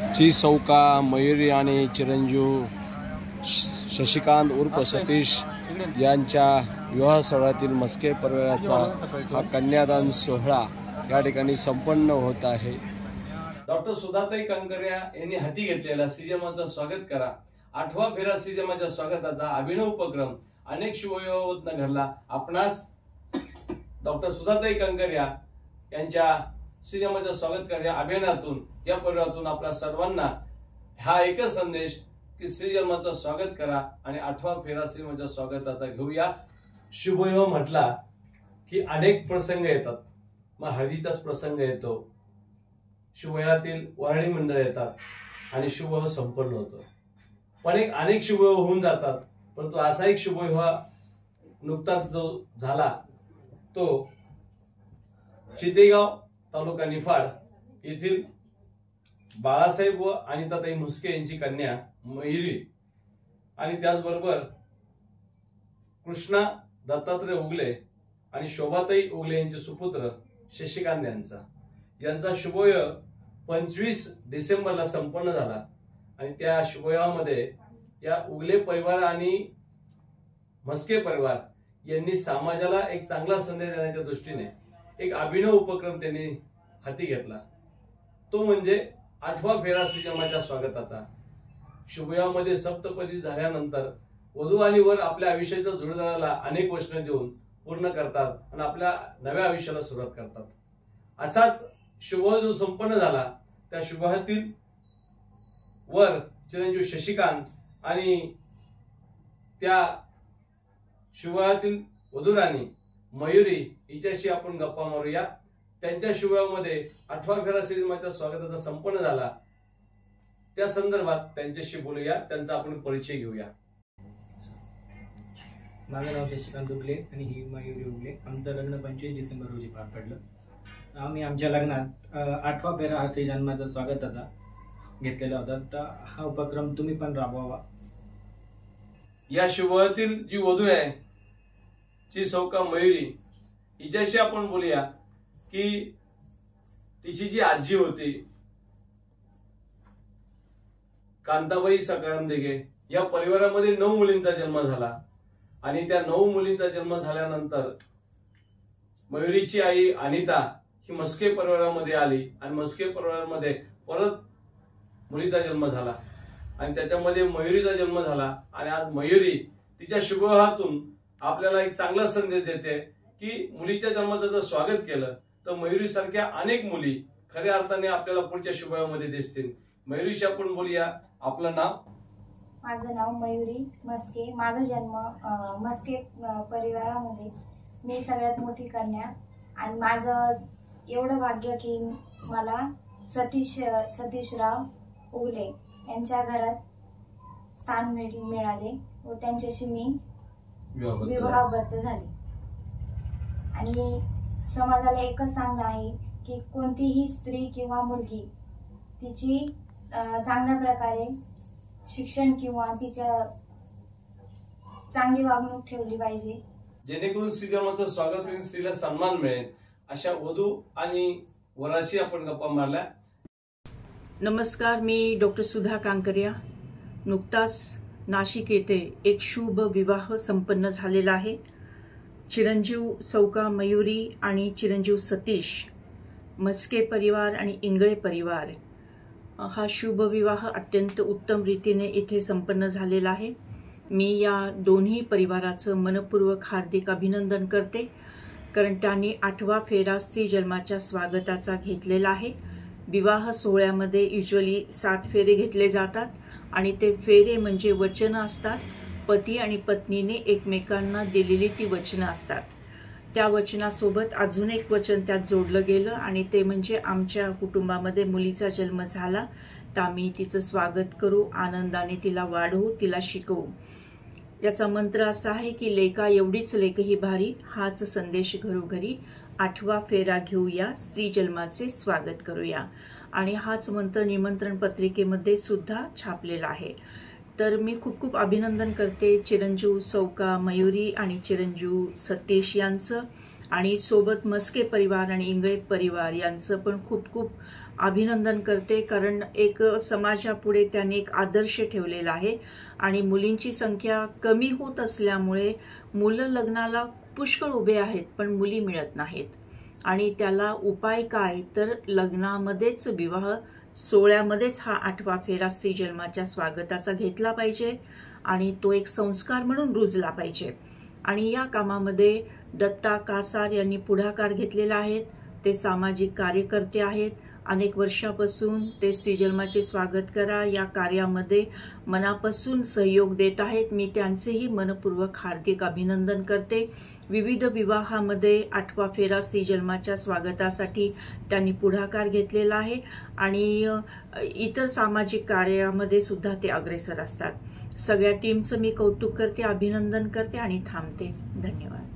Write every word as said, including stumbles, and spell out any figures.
ची सौका मयुरी आणि चिरंजीव शशिकांत उर्फ सतीश यांच्या विवाह सोहळ्यातील मस्के परिवाराचा हा कन्यादान सोहळा या ठिकाणी संपन्न होत आहे। डॉक्टर सुधाताई कंकरिया यांनी हाती घेतलेला श्रीजन्माचं स्वागत करा आठवा फेरा श्रीजन्माच्या स्वागताचा अभिनव उपक्रम अनेक शुभयोगातून घडला। आपणास डॉक्टर सुधाताई कंकरिया यांच्या श्रीजन्माचं स्वागत करा या अभियानातून या परिवारातून आपल्या सर्वांना हा एकच संदेश की श्रीजन्माचं स्वागत करा आणि आठवा फेरा श्रीजन्माच्या स्वागताचा घेऊया। शुभयोग म्हटला की अनेक प्रसंग येतात, मग हळदीचाच प्रसंग येतो, शुभयातील वराडी मंडळ येतात आणि शुभयोग संपन्न होतो। पण एक अनेक शुभयोग होऊन जातात, परंतु असा एक शुभयोग नुकताच जो झाला तो चितेगाव तालुका निफाड येथील बाळासाहेब व अनिताताई म्हस्के यांची कन्या मयुरी आणि त्याचबरोबर कृष्णा दत्तात्रय उगले आणि शोभाताई उगले यांचे सुपुत्र शशिकांत यांचा यांचा शुभयोग पंचवीस डिसेंबरला संपन्न झाला। आणि त्या शुभयोगामध्ये या उगले परिवार आणि म्हस्के परिवार यांनी समाजाला एक चांगला संदेश देण्याच्या दृष्टीने एक अभिनव उपक्रम त्यांनी हाती घेतला, तो म्हणजे आठवा फेरा श्रीजन्माच्या स्वागताचा। शुभयोगामध्ये सप्तपदी झाल्यानंतर वधू आणि वर आपल्या आयुष्याच्या जोडीदाराला अनेक वचने देऊन पूर्ण करतात आणि आपल्या नव्या आयुष्याला सुरुवात करतात। असाच शुभयोग जो संपन्न झाला त्या शुभयातील वर चिरंजीव शशिकांत आणि त्या शुभयातील वधूराणी मयुरी हिच्याशी आपण गप्पा मारूया। त्यांच्या शुभयोगामध्ये आठवा फेरा श्रीजन्माच्या स्वागताचा संपन्न झाला त्या संदर्भात त्यांच्याशी बोलूया, त्यांचा आपण परिचय घेऊया। माझं नाव शशिकांत उगले आणि ही मयुरी उगले। आमचं लग्न पंचवीस डिसेंबर रोजी पार पडलं। आम्ही आमच्या लग्नात आठवा फेरा हा श्रीजन्माचा स्वागताचा घेतलेला होता, तर हा उपक्रम तुम्ही पण राबवावा। या शुभयातील जी वधू आहे ची सौका मयुरी हिच्याशी आपण बोलूया की तिची जी आजी होती कांताबाई सकाराम देगे, या परिवारामध्ये नऊ मुलींचा जन्म झाला आणि त्या नऊ मुलींचा जन्म झाल्यानंतर मयुरीची आई अनिता ही म्हस्के परिवारामध्ये आली आणि म्हस्के परिवारामध्ये परत मुलीचा जन्म झाला आणि त्याच्यामध्ये मयुरीचा जन्म झाला। आणि आज मयुरी तिच्या शुभयोगातून आपल्याला एक चांगला संदेश देते की मुलीच्या जन्माचं जर स्वागत केलं तर मयुरी सारख्या अनेक मुली खऱ्या अर्थाने आपल्याला पुढच्या शुभयोगामध्ये दिसतील। मयुरीशी आपण बोलूया। आपलं नाव? माझं नाव मयुरी म्हस्के। माझा जन्म म्हस्के परिवारामध्ये, मी सगळ्यात मोठी कन्या आणि माझं एवढं भाग्य की मला सतीश सतीशराव उगले यांच्या घरात स्थान मिळाले व त्यांच्याशी मी विवाहबद्ध झाले। आणि समाजाला एकच सांगणं आहे की कोणतीही स्त्री किंवा मुलगी तिची चांगल्या प्रकारे शिक्षण किंवा तिच्या चांगली वागणूक ठेवली पाहिजे, जेणेकरून श्रीजन्माचं स्वागत होईल, स्त्रीला सन्मान मिळेल। अशा वधू आणि वराशी आपण गप्पा मारल्या। नमस्कार, मी डॉक्टर सुधा कांकरिया। नुकताच नाशिक येथे एक शुभ विवाह संपन्न झालेला आहे। चिरंजीव सौका मयुरी आणि चिरंजीव सतीश म्हस्के परिवार आणि इंगळे परिवार हा शुभ विवाह अत्यंत उत्तम रीतीने इथे संपन्न झालेला आहे। मी या दोन्ही परिवाराचं मनपूर्वक हार्दिक अभिनंदन करते, कारण त्यांनी आठवा फेरा स्त्री जन्माच्या स्वागताचा घेतलेला आहे। विवाह सोहळ्यामध्ये युजली सात फेरे घेतले जातात आणि ते फेरे म्हणजे वचनं असतात। पती आणि पत्नीने एकमेकांना दिलेली ती वचनं असतात। त्या वचनासोबत अजून एक वचन त्यात जोडलं गेलं आणि ते म्हणजे आमच्या कुटुंबामध्ये मुलीचा जन्म झाला तर आम्ही तिचं स्वागत करू, आनंदाने तिला वाढवू, तिला शिकवू। याचा मंत्र असा आहे की लेका एवढीच लेक ही भारी, हाच संदेश घरोघरी, आठवा फेरा घेऊया, स्त्री जन्माचे स्वागत करूया। आणि हाच मंत्र निमंत्रण पत्रिकेमध्ये सुद्धा छापलेला आहे। तर मी खूप खूप अभिनंदन करते चिरंजीव सौका मयुरी आणि चिरंजीव सतीश यांचं, आणि सोबत म्हस्के परिवार आणि इंगळे परिवार यांचं पण खूप खूप अभिनंदन करते, कारण एक समाजापुढे त्यांनी एक आदर्श ठेवलेला आहे आणि मुलींची संख्या कमी होत असल्यामुळे मुलं लग्नाला पुष्कळ उभे आहेत पण मुली मिळत नाहीत. आणि त्याला उपाय काय तर लग्नामध्येच, विवाह सोहळ्यामध्येच हा आठवा फेरा स्त्री जन्माच्या स्वागताचा घेतला पाहिजे आणि तो एक संस्कार म्हणून रुजला पाहिजे. आणि या कामामध्ये दत्ता कासार यांनी पुढाकार घेतलेला आहे. ते सामाजिक कार्यकर्ते आहेत. अनेक वर्षापासून ते स्त्री जन्माचे स्वागत करा या कार्यामध्ये मनापासून सहयोग देत आहेत. मी त्यांचेही मनपूर्वक हार्दिक अभिनंदन करते. विविध विवाहामध्ये आठवा फेरा स्त्री जन्माच्या स्वागतासाठी त्यांनी पुढाकार घेतलेला आहे आणि इतर सामाजिक कार्यामध्ये सुद्धा ते अग्रेसर असतात. सगळ्या टीमचं मी कौतुक करते, अभिनंदन करते आणि थांबते. धन्यवाद.